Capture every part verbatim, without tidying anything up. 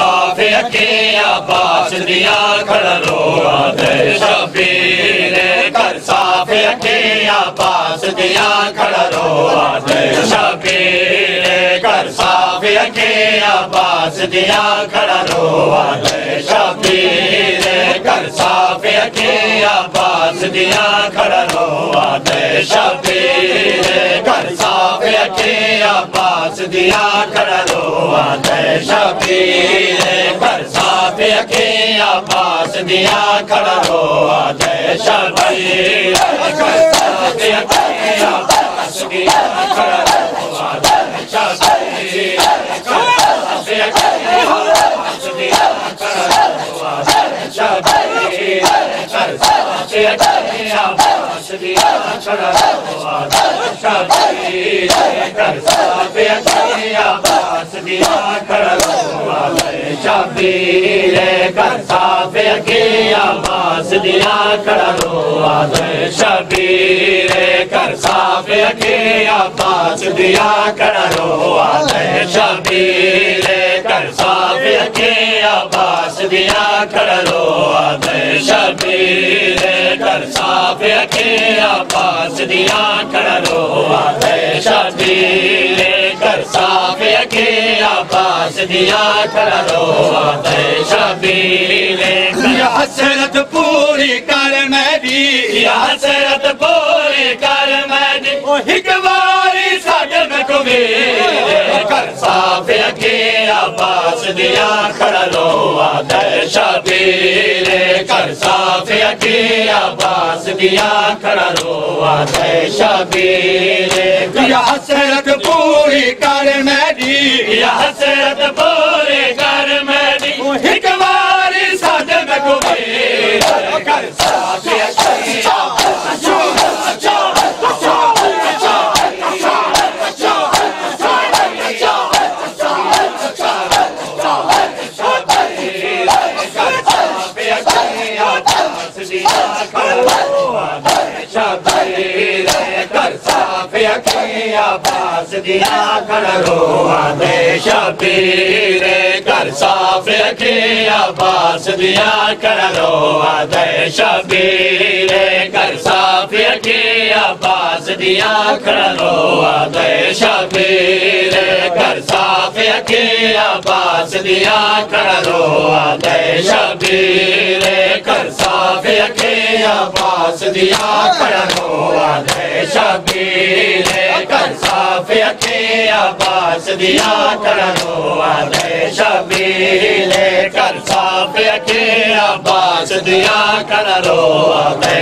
साफ अखियां अब्बास दिया खड़ा रो आदे शबीर कर साफ अखियां अब्बास दिया खड़ा रो आदे शबीर कर साफ अखियां अब्बास दिया खड़ा रो आदे शबीर कर साफ अखियां अब्बास दिया खड़ा रो आदे शबीर कर साफ अखियां अब्बास दिया खड़ा रो आदे शबीर कर साफ अखियां अब्बास दिया खड़ा रो आदे शबीर कर साफ अखियां अब्बास दिया खड़ा रो आदे शबीर कर साफ अखियां अब्बास दिया खड़ा रो आदे शबीर कर साफ अखियां अब्बास दिया खड़ा रो आदे शबीर कर साफ अखियां अब्बास दिया खड़ा रो आदे शबीर कर साफ अखियां अब्बास दिया खड़ा रो आदे शबीर कर साफ अखियां अब्बास दिया खड़ा रो आदे शबीर कर साफ अखियां अब्बास दिया खड़ा रो आदे शबीर कर साफ अखियां अब्बास दिया खड़ा रो आदे शबीर कर साफ अखियां अब्बास दिया खड़ा रो आदे शबीर या हसरत पूरी कर मेरी या हसरत पूरी कर मेरी ओ एक बारी साडे में कबीर कर साफ अखियां अब्बास दिया खड़ा रो आदे शबीर कर साफ अखियां अब्बास दिया खड़ा रो आदे शबीर या हसरत पूरी कर मेरी या हसरत पूरी कर मेरी एक बारी साडे में कबीर कर साफ अखियां शबीर कर साफ अखियां अब्बास दिया खड़ा रो आदे शबीर कर साफ अखियां अब्बास दिया खड़ा रो आदे शबीर कर साफ अखियां अब्बास दिया खड़ा रो आदे शबीर कर साफ अखियां अब्बास दिया खड़ा रो आदे शबीर कर साफ अखियां अब्बास दिया खड़ा रो आदे शबीर कर साफ अखियां अब्बास दिया खड़ा रो आदे शबीर कर साफ अखियां अब्बास दिया खड़ा रो आदे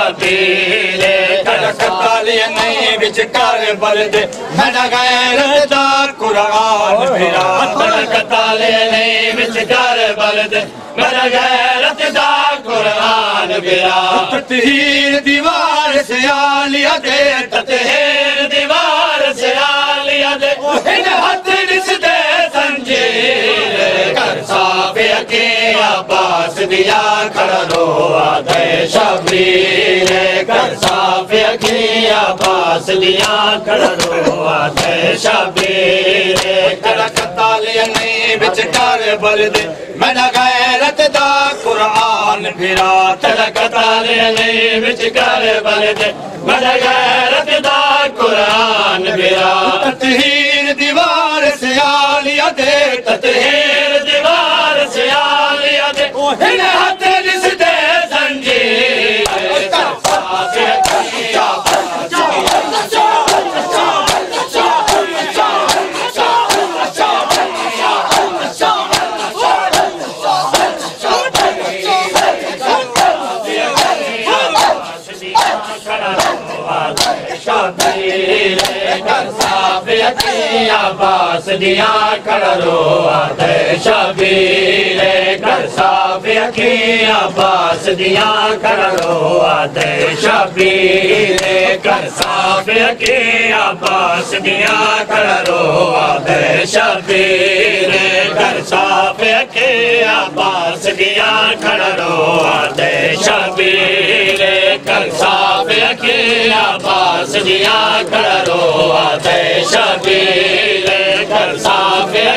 शबीर कर कताले नहीं विच कर बलदे मेरा गैरत दा कुरान फिरा कर कताले नहीं विच कर बलदे मेरा गैरत दा कुरान फिरा ततहीर दीवार से आलिया दे ततहीर दीवार से आलिया दे इन हाथ निस दे संजीर कर साफ अखियां अब्बास दिया खड़ा रो आदे शबीर कर साफ अखियां अब्बास दिया खड़ा रो आदे शबीर कर कताले नहीं विच कर बलदे मेरा गैरत दा कुरान फिरा तेरा कताले नहीं विच कर बलदे मेरा गैरत दा कुरान फिरा ततहीर दीवार से आलिया दे ततहीर दीवार से आलिया दे इन हाथ निस दे संजीर कर साफ अखियां शबीर कर साफ अखियां अब्बास दिया खड़ा रो आदे शबीर कर साफ अखियां अब्बास दिया खड़ा रो आदे शबीर कर साफ अखियां अब्बास दिया खड़ा रो आदे शबीर कर साफ अखियां अब्बास दिया खड़ा रो आदे शबीर कर साफ अखियां अब्बास दिया खड़ा रो आदे शबीर कर साफ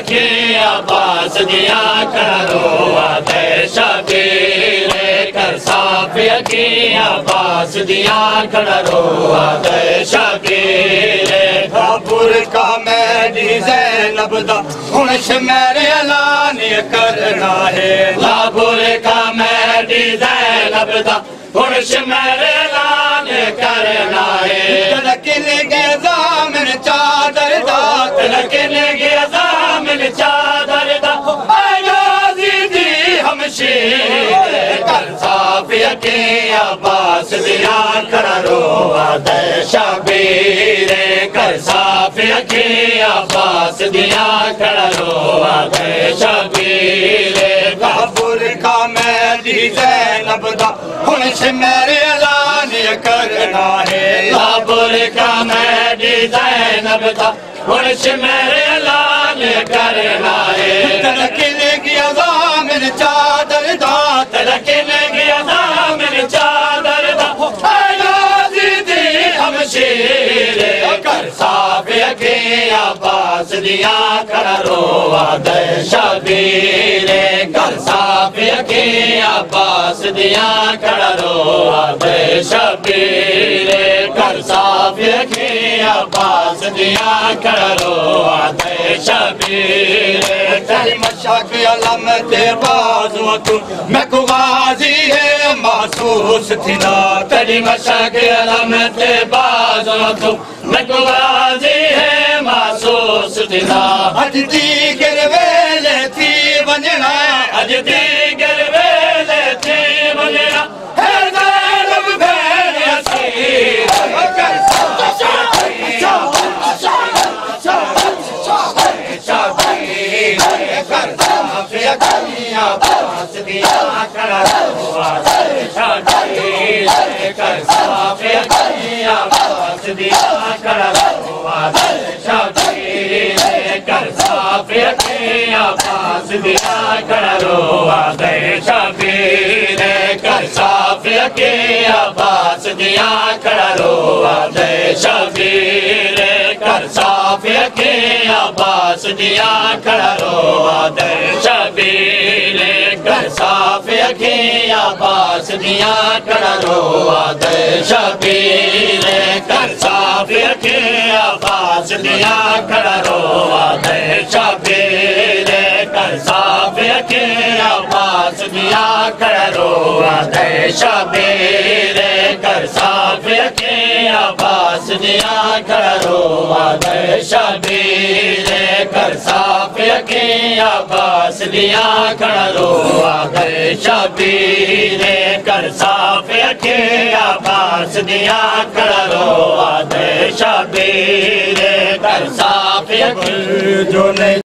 अखियां अब्बास दिया करो आदे शबीर कर साफ अखियां अब्बास दिया करो आदे शबीर बाबुर का मेरी ज़ैनब दा हुन शमेर ऐलान करना है बाबुर का मेरी ज़ैनब दा हुन शमेर ऐलान करना है तलकिन ज़ामिन चादर दा तलकिन ज़ामिन चादर दा आयाज़ी दी हमशीर कर साफ अखियां अब्बास दिया करो आदे शबीर कर साफ अखियां अब्बास दिया करो आदे शबीर बाबुर का मेरी ज़ैनब दा हुन शमेर ऐलान करना है बाबुर का मेरी ज़ैनब दा हुन शमेर ऐलान करना है तलकिन ज़ामिन चादर दा तलकिन ज़ामिन चादर दा आयाज़ी दी हमशीर कर साफ अखियां अब्बास दिया करो आदे शबीर कर साफ अखियां अब्बास दिया करो आदे शबीर कर साफ अखियां अब्बास दिया करो आदे शबीर तेरी मशक अलमत बाज़ुओं तू मैं को गाज़ी है महसूस थी ना तेरी मशक अलमत बाज़ुओं तू मैं को गाज़ी है महसूस थी ना अज दीगर वेले थी वंजना अज दीगर वेले थी वंजना है ज़ैनब भेण असीर कर अखियां अब्बास दिया करो आदे शबीर कर साफ अखियां अब्बास दिया करो आदे शबीर कर साफ अखियां अब्बास दिया करो आदे शबीर कर साफ अखियां अब्बास दिया करो आदे शबीर कर साफ अखियां अब्बास दिया करो आदे शबीर कर साफ अखियां अब्बास दिया करो आदे शबीर कर साफ अखियां अब्बास दिया करो आदे शबीर कर साफ अखियां अब्बास दिया करो आदे शबीर कर साफ अखियां अब्बास दिया करो आदे शबीर कर साफ अखियां अब्बास दिया करो आदे शबीर कर साफ अखियां अब्बास दिया करो आदे शबीर कर साफ अखियां जो